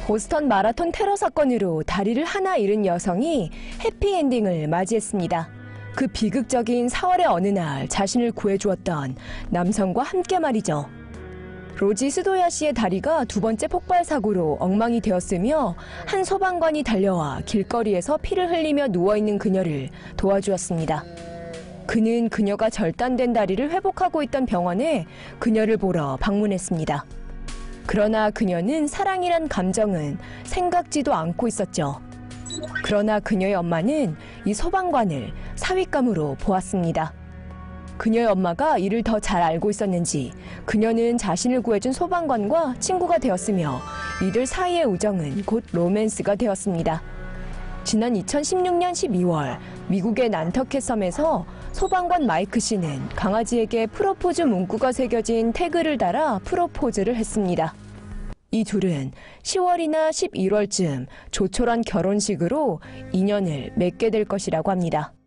보스턴 마라톤 테러 사건으로 다리를 하나 잃은 여성이 해피엔딩을 맞이했습니다. 그 비극적인 4월의 어느 날 자신을 구해주었던 남성과 함께 말이죠. 로지 스도야 씨의 다리가 두 번째 폭발 사고로 엉망이 되었으며 한 소방관이 달려와 길거리에서 피를 흘리며 누워있는 그녀를 도와주었습니다. 그는 그녀가 절단된 다리를 회복하고 있던 병원에 그녀를 보러 방문했습니다. 그러나 그녀는 사랑이란 감정은 생각지도 않고 있었죠. 그러나 그녀의 엄마는 이 소방관을 사윗감으로 보았습니다. 그녀의 엄마가 이를 더 잘 알고 있었는지 그녀는 자신을 구해준 소방관과 친구가 되었으며 이들 사이의 우정은 곧 로맨스가 되었습니다. 지난 2016년 12월 미국의 난터켓 섬에서 소방관 마이크 씨는 강아지에게 프로포즈 문구가 새겨진 태그를 달아 프로포즈를 했습니다. 이 둘은 10월이나 11월쯤 조촐한 결혼식으로 인연을 맺게 될 것이라고 합니다.